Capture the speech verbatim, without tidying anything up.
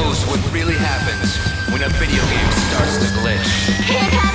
knows what really happens when a video game starts to glitch. Here comes